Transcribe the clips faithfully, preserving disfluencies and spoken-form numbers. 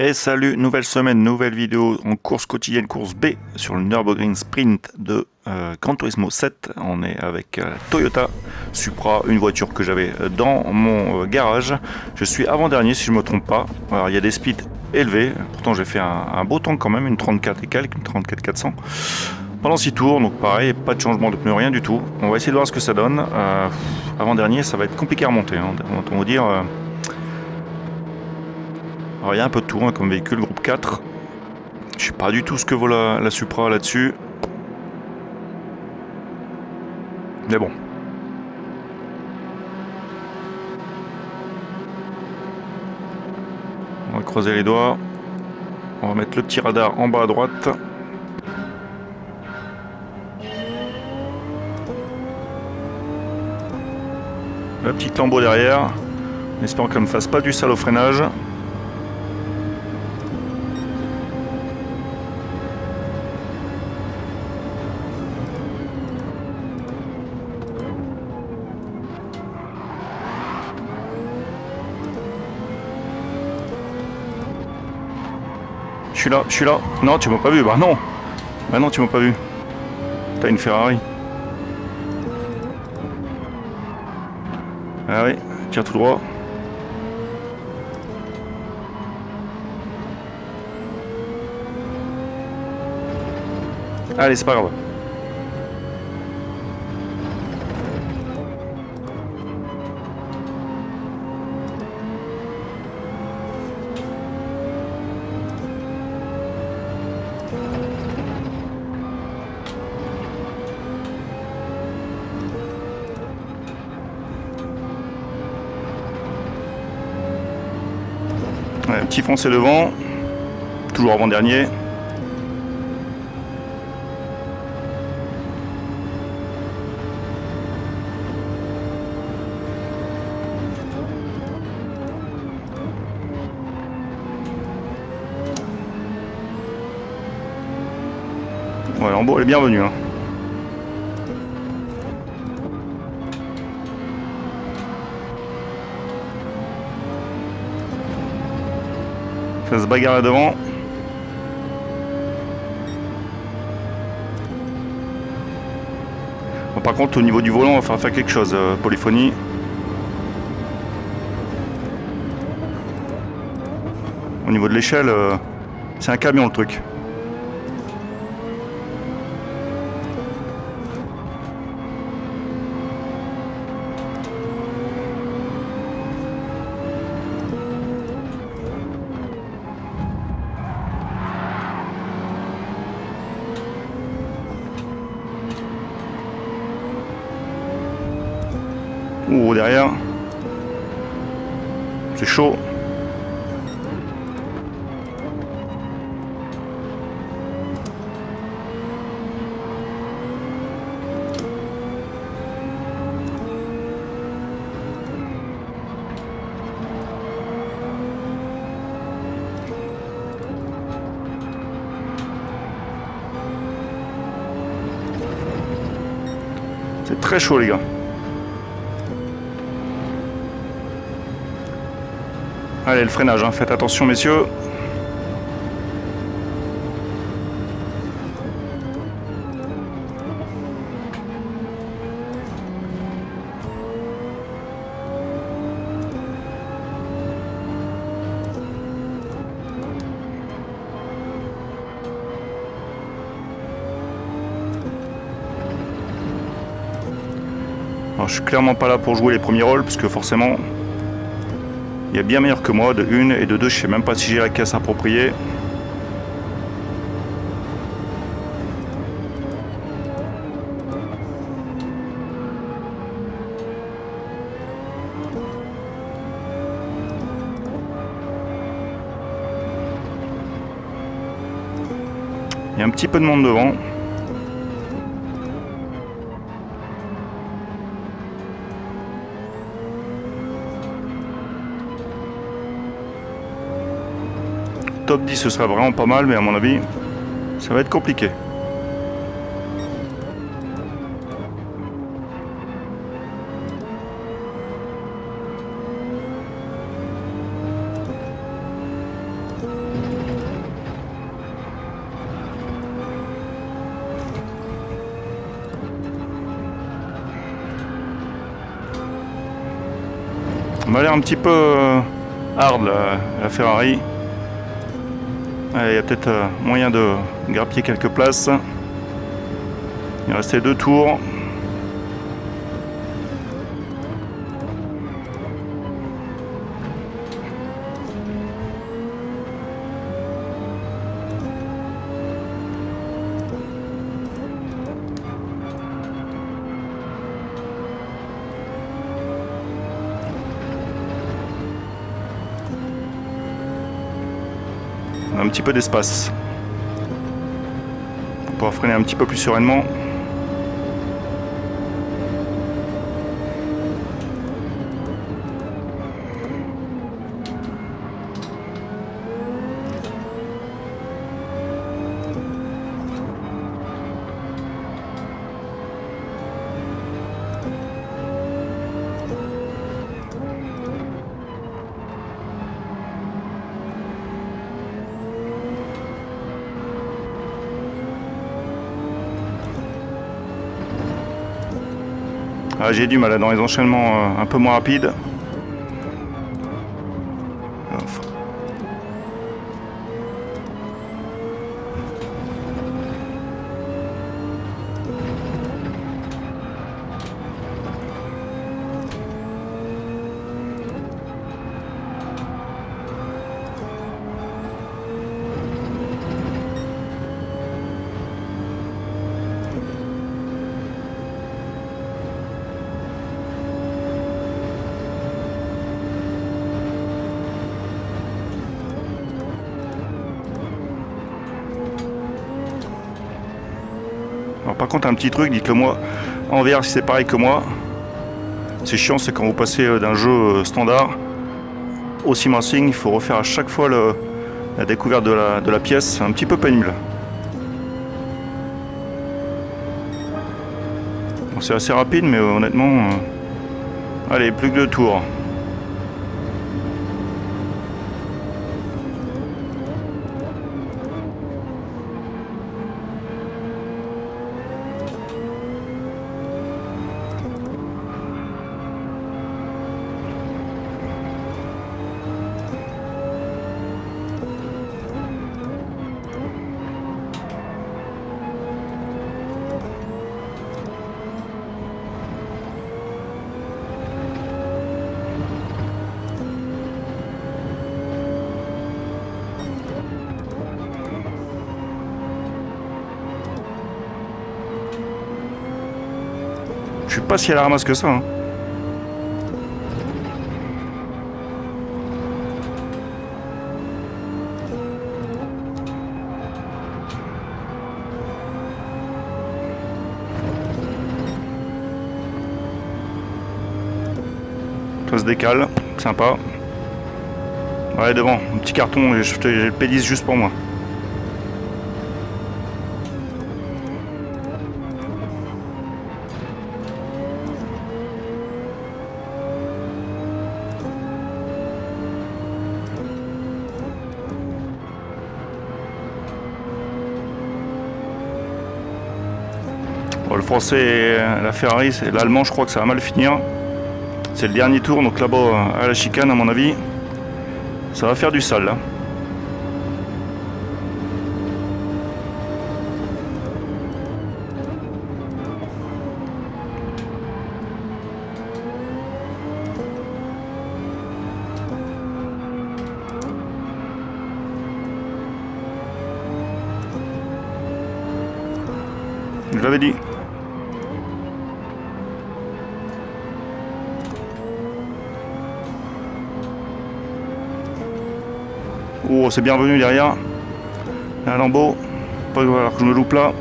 Et salut, nouvelle semaine, nouvelle vidéo en course quotidienne, course B sur le Nürburgring Sprint de euh, Gran Turismo sept. On est avec euh, Toyota Supra, une voiture que j'avais dans mon euh, garage. Je suis avant-dernier si je ne me trompe pas. Alors il y a des speeds élevés, pourtant j'ai fait un, un beau temps quand même, une trente-quatre et quelques, une trente-quatre quatre cents. Pendant six tours, donc pareil, pas de changement de pneu, rien du tout. On va essayer de voir ce que ça donne. Euh, avant-dernier, ça va être compliqué à remonter, hein, on va dire. Euh, Alors il y a un peu de tout hein, comme véhicule, groupe quatre. Je sais pas du tout ce que vaut la, la Supra là-dessus. Mais bon. On va croiser les doigts. On va mettre le petit radar en bas à droite. Le petit lambeau derrière. En espérant qu'elle ne me fasse pas du sale au freinage. Je suis là, je suis là. Non, tu m'as pas vu. Bah non. Bah non, tu m'as pas vu. T'as une Ferrari. Ah oui, tire tout droit. Allez, c'est pas grave. Ouais, petit foncé devant, toujours avant-dernier. Ouais, Lambeau elle est bienvenue. Hein. Ça se bagarre là devant. Bon, par contre, au niveau du volant, on va faire, faire quelque chose. Euh, polyphonie. Au niveau de l'échelle, euh, c'est un camion le truc. Ouh, derrière. C'est chaud. C'est très chaud les gars. Allez, le freinage, hein. Faites attention messieurs. Alors, je suis clairement pas là pour jouer les premiers rôles parce que forcément il y a bien meilleur que moi, de une, et de deux, je sais même pas si j'ai la caisse appropriée. Il y a un petit peu de monde devant. Top dix ce serait vraiment pas mal, mais à mon avis ça va être compliqué. m'a l'air un petit peu euh, hard la, la Ferrari. Il y a peut-être euh, moyen de grappiller quelques places. Il restait deux tours. Un petit peu d'espace pour pouvoir freiner un petit peu plus sereinement. Ah, j'ai du mal là, dans les enchaînements euh, un peu moins rapides. Alors par contre un petit truc, dites-le moi en V R si c'est pareil que moi. C'est chiant, c'est quand vous passez d'un jeu standard au sim racing, il faut refaire à chaque fois le, la découverte de la, de la pièce, c'est un petit peu pénible. Bon, c'est assez rapide mais euh, honnêtement... Euh... Allez, plus que deux tours. Je sais pas si elle ramasse que ça. Hein. Ça se décale, sympa. Ouais, devant, un petit carton, j'ai le P dix juste pour moi. Bon, le français et la Ferrari, c'est l'allemand, je crois que ça va mal finir. C'est le dernier tour, donc là-bas à la chicane à mon avis, ça va faire du sale là. Je l'avais dit. Oh, c'est bienvenu derrière. Un lambeau. Pas alors que je me loupe là.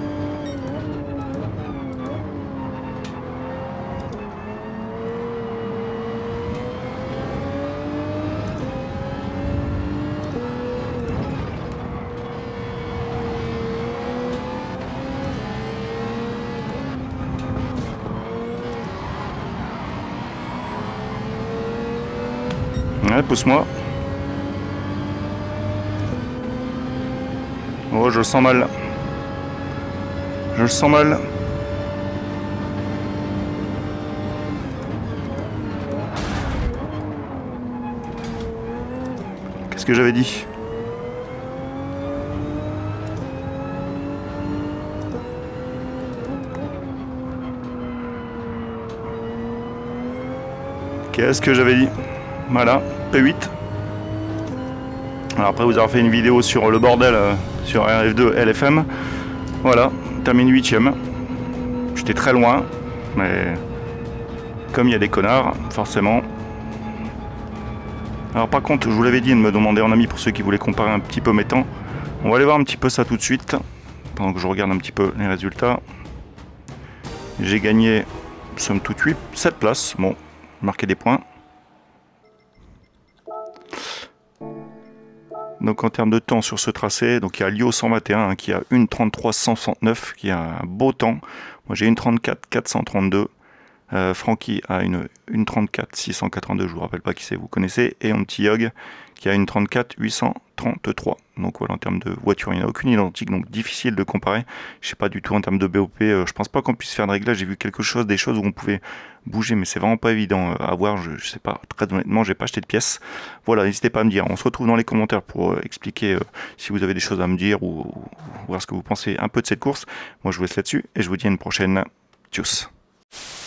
Ouais, pousse-moi. Oh, je le sens mal. Je le sens mal. Qu'est-ce que j'avais dit? Qu'est-ce que j'avais dit? Voilà, P huit. Alors après vous avoir fait une vidéo sur le bordel euh, sur R F deux L F M. Voilà, termine huitième. J'étais très loin, mais comme il y a des connards, forcément. Alors par contre, je vous l'avais dit de me demander en ami pour ceux qui voulaient comparer un petit peu mes temps. On va aller voir un petit peu ça tout de suite, pendant que je regarde un petit peu les résultats. J'ai gagné, somme toute, huit, sept places. Bon, marqué des points. Donc en termes de temps sur ce tracé, donc il y a Lio cent vingt et un hein, qui a une trente-trois cent soixante-neuf, qui a un beau temps. Moi j'ai une trente-quatre quatre cent trente-deux. Euh, Francky a une, une trente-quatre six cent quatre-vingt-deux, je vous rappelle pas qui c'est, vous connaissez, et un petit Yog qui a une trente-quatre huit cent trente-trois. Donc voilà, en termes de voiture, il n'y en a aucune identique, donc difficile de comparer. Je sais pas du tout en termes de B O P, euh, je pense pas qu'on puisse faire de réglage. J'ai vu quelque chose, des choses où on pouvait bouger, mais c'est vraiment pas évident euh, à voir. Je, je sais pas, très honnêtement, j'ai pas acheté de pièces. Voilà, n'hésitez pas à me dire. On se retrouve dans les commentaires pour euh, expliquer euh, si vous avez des choses à me dire ou, ou voir ce que vous pensez un peu de cette course. Moi, je vous laisse là-dessus et je vous dis à une prochaine. Tchuss.